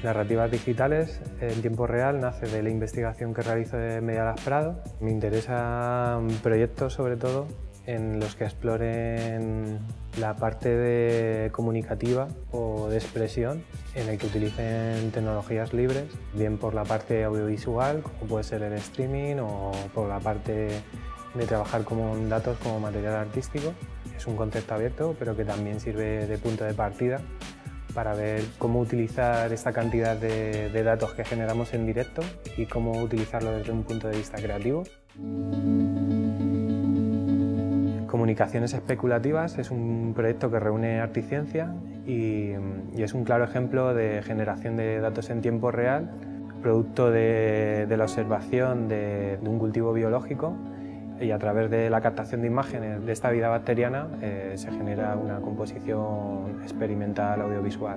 Narrativas digitales en tiempo real nace de la investigación que realizo en Medialab Prado. Me interesan proyectos sobre todo en los que exploren la parte comunicativa o de expresión en el que utilicen tecnologías libres, bien por la parte audiovisual, como puede ser el streaming, o por la parte de trabajar con datos como material artístico. Es un concepto abierto, pero que también sirve de punto de partida para ver cómo utilizar esta cantidad de datos que generamos en directo y cómo utilizarlo desde un punto de vista creativo. Comunicaciones especulativas es un proyecto que reúne arte y ciencia y es un claro ejemplo de generación de datos en tiempo real, producto de la observación de un cultivo biológico, y a través de la captación de imágenes de esta vida bacteriana se genera una composición experimental audiovisual.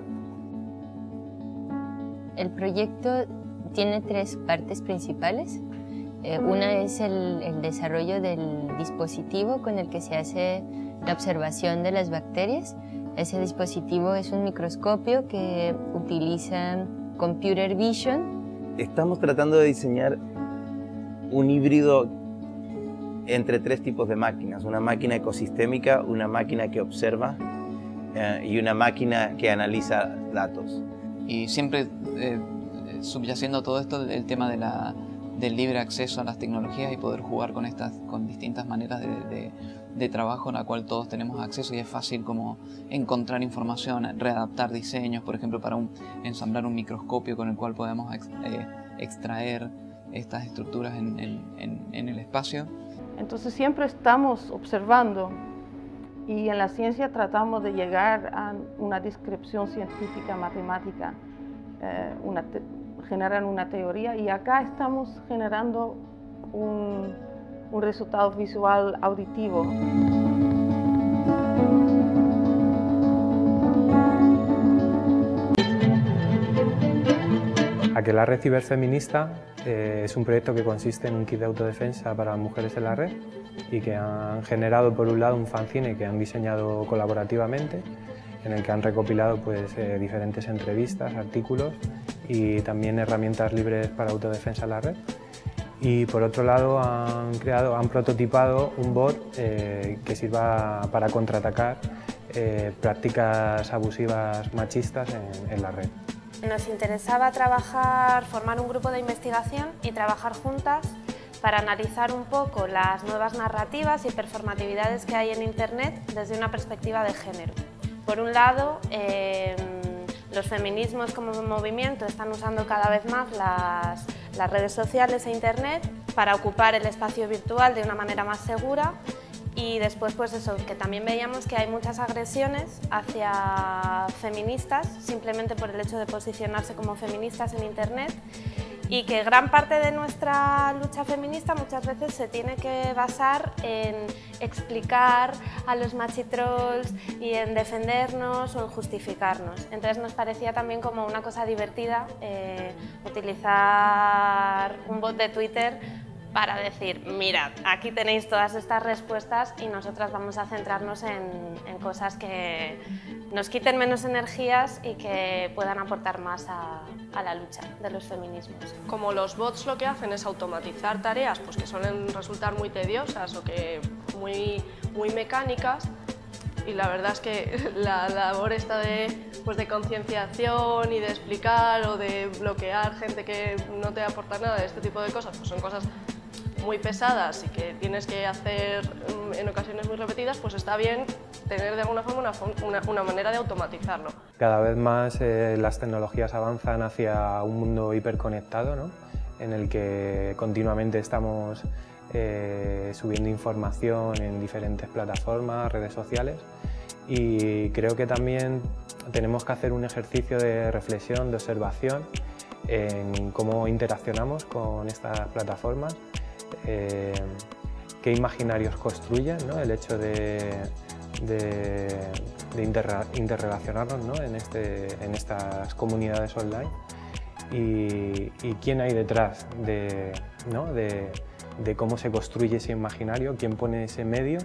El proyecto tiene tres partes principales. Una es el desarrollo del dispositivo con el que se hace la observación de las bacterias. Ese dispositivo es un microscopio que utiliza computer vision. Estamos tratando de diseñar un híbrido entre tres tipos de máquinas: una máquina ecosistémica, una máquina que observa y una máquina que analiza datos. Y siempre subyaciendo todo esto el tema del libre acceso a las tecnologías y poder jugar con distintas maneras de trabajo en la cual todos tenemos acceso, y es fácil como encontrar información, readaptar diseños, por ejemplo para ensamblar un microscopio con el cual podemos extraer estas estructuras en el espacio. Entonces siempre estamos observando, y en la ciencia tratamos de llegar a una descripción científica, matemática, generar una teoría, y acá estamos generando un resultado visual auditivo. Aquelarre Ciberfeminista es un proyecto que consiste en un kit de autodefensa para mujeres en la red y que han generado, por un lado, un fanzine que han diseñado colaborativamente, en el que han recopilado diferentes entrevistas, artículos y también herramientas libres para autodefensa en la red. Y por otro lado han prototipado un bot que sirva para contraatacar prácticas abusivas machistas en la red. Nos interesaba formar un grupo de investigación y trabajar juntas para analizar un poco las nuevas narrativas y performatividades que hay en Internet desde una perspectiva de género. Por un lado, los feminismos como movimiento están usando cada vez más las redes sociales e Internet para ocupar el espacio virtual de una manera más segura. Y después, pues eso, que también veíamos que hay muchas agresiones hacia feministas simplemente por el hecho de posicionarse como feministas en Internet, y que gran parte de nuestra lucha feminista muchas veces se tiene que basar en explicar a los machitrolls y en defendernos o en justificarnos. Entonces nos parecía también como una cosa divertida utilizar un bot de Twitter para decir, mirad, aquí tenéis todas estas respuestas y nosotras vamos a centrarnos en cosas que nos quiten menos energías y que puedan aportar más a la lucha de los feminismos. Como los bots lo que hacen es automatizar tareas pues, que suelen resultar muy tediosas o que muy mecánicas, y la verdad es que la labor esta de concienciación y de explicar o de bloquear gente que no te aporta nada, de este tipo de cosas, pues son cosas muy pesadas y que tienes que hacer en ocasiones muy repetidas, pues está bien tener de alguna forma una manera de automatizarlo. Cada vez más las tecnologías avanzan hacia un mundo hiperconectado, ¿no? En el que continuamente estamos subiendo información en diferentes plataformas, redes sociales, y creo que también tenemos que hacer un ejercicio de reflexión, de observación en cómo interaccionamos con estas plataformas, qué imaginarios construyen, ¿no? El hecho de interrelacionarnos, ¿no? en estas comunidades online, y quién hay detrás ¿no? de cómo se construye ese imaginario, quién pone ese medio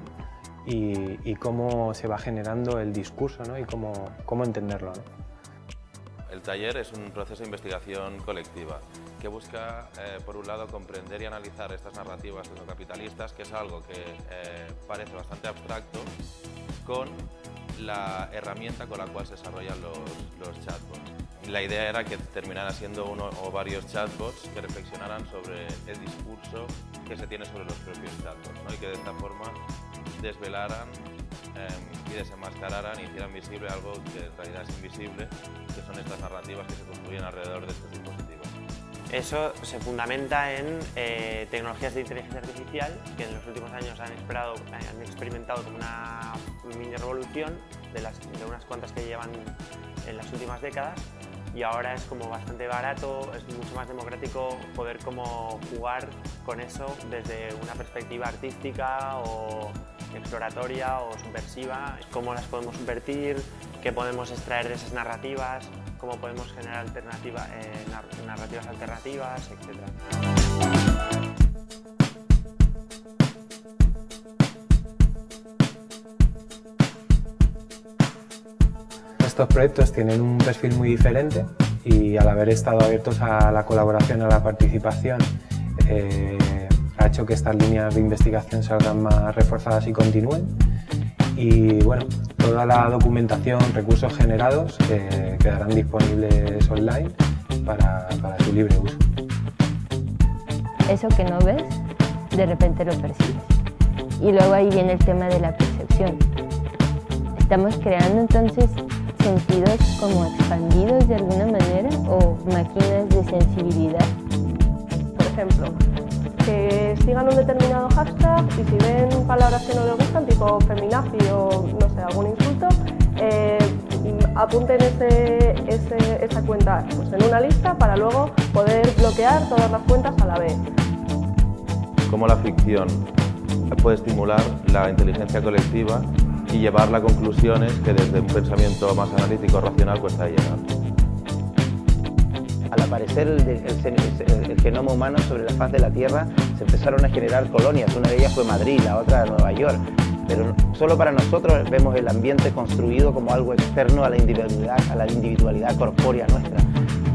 y cómo se va generando el discurso, ¿no? Y cómo entenderlo, ¿no? El taller es un proceso de investigación colectiva que busca, por un lado, comprender y analizar estas narrativas tecnocapitalistas, que es algo que parece bastante abstracto, con la herramienta con la cual se desarrollan los chatbots. La idea era que terminaran siendo uno o varios chatbots que reflexionaran sobre el discurso que se tiene sobre los propios chatbots, ¿no? Y que de esta forma desvelaran y desenmascararan y hicieran visible algo que en realidad es invisible, que son estas narrativas que se construyen alrededor de estos dispositivos. Eso se fundamenta en tecnologías de inteligencia artificial que en los últimos años han experimentado como una mini revolución de unas cuantas que llevan en las últimas décadas, y ahora es como bastante barato, es mucho más democrático poder como jugar con eso desde una perspectiva artística o exploratoria o subversiva, cómo las podemos subvertir, qué podemos extraer de esas narrativas, cómo podemos generar narrativas alternativas, etc. Estos proyectos tienen un perfil muy diferente y al haber estado abiertos a la colaboración, a la participación, ha hecho que estas líneas de investigación salgan más reforzadas y continúen. Y bueno, toda la documentación, recursos generados quedarán disponibles online para su libre uso. Eso que no ves, de repente lo percibes. Y luego ahí viene el tema de la percepción. Estamos creando entonces sentidos como expandidos de alguna manera o máquinas de sensibilidad. Por ejemplo, que sigan un determinado hashtag y si ven palabras que no les gustan, tipo feminazi o no sé, algún insulto, apunten esa cuenta pues, en una lista para luego poder bloquear todas las cuentas a la vez. Cómo la ficción puede estimular la inteligencia colectiva y llevarla a conclusiones que desde un pensamiento más analítico racional cuesta llegar. Al aparecer el genoma humano sobre la faz de la Tierra, se empezaron a generar colonias. Una de ellas fue Madrid, la otra Nueva York. Pero solo para nosotros vemos el ambiente construido como algo externo a la individualidad corpórea nuestra.